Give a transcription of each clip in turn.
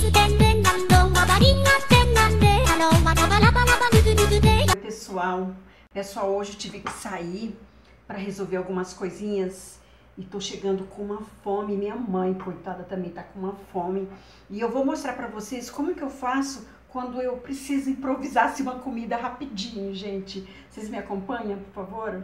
Pessoal, hoje eu tive que sair para resolver algumas coisinhas e tô chegando com uma fome. Minha mãe, coitada, também tá com uma fome. E eu vou mostrar para vocês como que eu faço quando eu preciso improvisar assim, uma comida rapidinho, gente. Vocês me acompanham, por favor?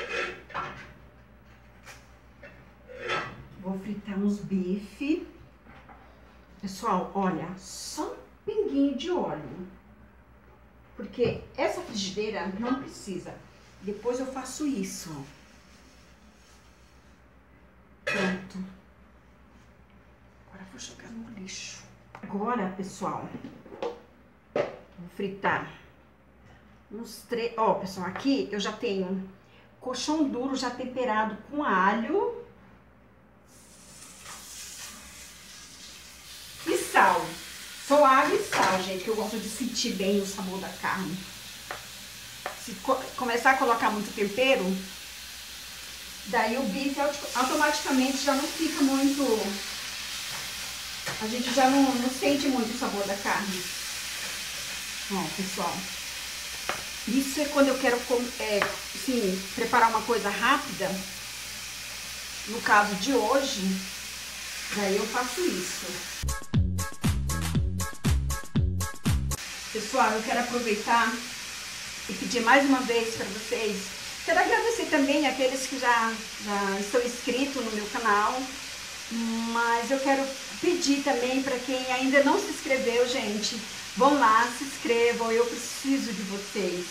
Vou fritar uns bife. Pessoal, olha, só um pinguinho de óleo. Porque essa frigideira não precisa. Depois eu faço isso, ó. Pronto. Agora eu vou jogar no lixo. Agora, pessoal, vou fritar uns 3... Ó, pessoal, aqui eu já tenho colchão duro já temperado com alho e sal. Só água e sal, gente, que eu gosto de sentir bem o sabor da carne. Se começar a colocar muito tempero, daí o bife automaticamente já não fica muito... A gente já não sente muito o sabor da carne. Ó, pessoal, isso é quando eu quero assim, preparar uma coisa rápida. No caso de hoje, daí eu faço isso. Pessoal, eu quero aproveitar e pedir mais uma vez para vocês. Quero agradecer também aqueles que já estão inscritos no meu canal. Mas eu quero pedir também para quem ainda não se inscreveu, gente. Vão lá, se inscrevam, eu preciso de vocês.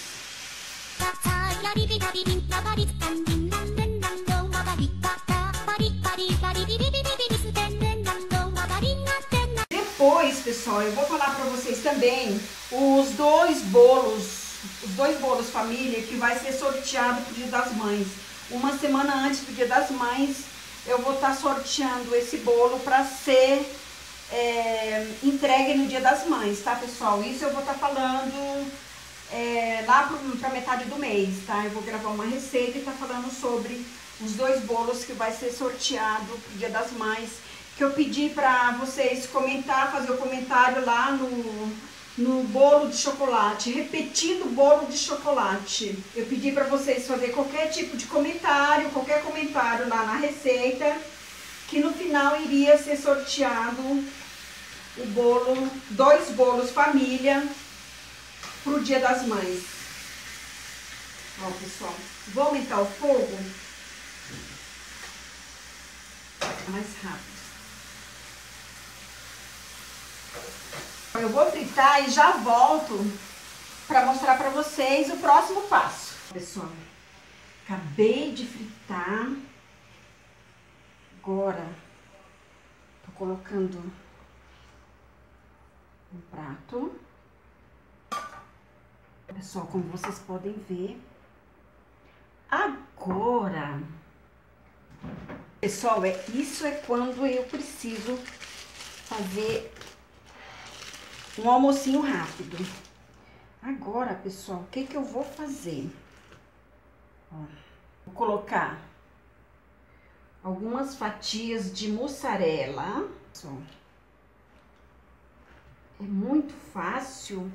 Depois, pessoal, eu vou falar para vocês também os dois bolos família que vai ser sorteado pro Dia das Mães. Uma semana antes do Dia das Mães, eu vou estar sorteando esse bolo para ser entregue no Dia das Mães, tá, pessoal? Isso eu vou estar falando lá para metade do mês, tá? Eu vou gravar uma receita e tá falando sobre os dois bolos que vai ser sorteado pro Dia das Mães, que eu pedi para vocês comentar, fazer o comentário lá no bolo de chocolate, repetindo o bolo de chocolate. Eu pedi para vocês fazer qualquer tipo de comentário, qualquer comentário lá na receita, que no final iria ser sorteado o bolo, dois bolos família pro Dia das Mães. Ó, pessoal, vou aumentar o fogo mais rápido. Eu vou fritar e já volto para mostrar para vocês o próximo passo. Pessoal, acabei de fritar. Agora, tô colocando no prato. Pessoal, como vocês podem ver. Agora, pessoal, isso é quando eu preciso fazer um almocinho rápido. Agora, pessoal, o que eu vou fazer? Ó, vou colocar algumas fatias de mussarela. É muito fácil,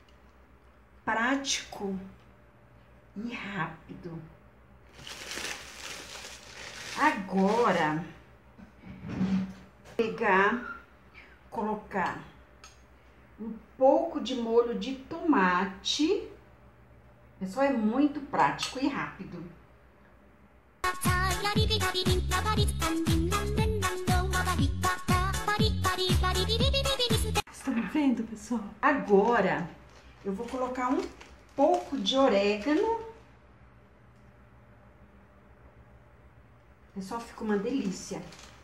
prático e rápido. Agora, colocar um pouco de molho de tomate. Pessoal, é muito prático e rápido. Estão vendo, pessoal? Agora, eu vou colocar um pouco de orégano. Pessoal, fica uma delícia.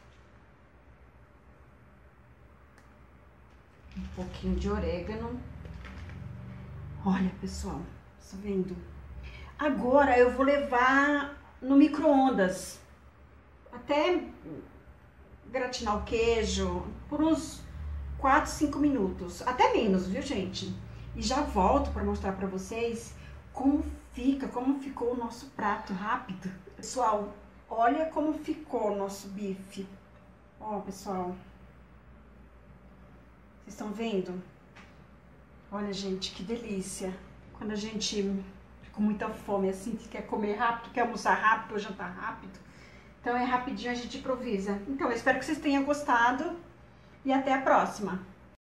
Um pouquinho de orégano. Olha, pessoal, tá vendo? Agora eu vou levar no micro-ondas até gratinar o queijo por uns 4, 5 minutos, até menos, viu, gente? E já volto para mostrar para vocês como ficou o nosso prato rápido. Pessoal, olha como ficou o nosso bife. Ó, pessoal. Vocês estão vendo? Olha, gente, que delícia. Quando a gente fica com muita fome, assim, que quer comer rápido, quer almoçar rápido ou jantar rápido. Então é rapidinho, a gente improvisa. Então eu espero que vocês tenham gostado e até a próxima.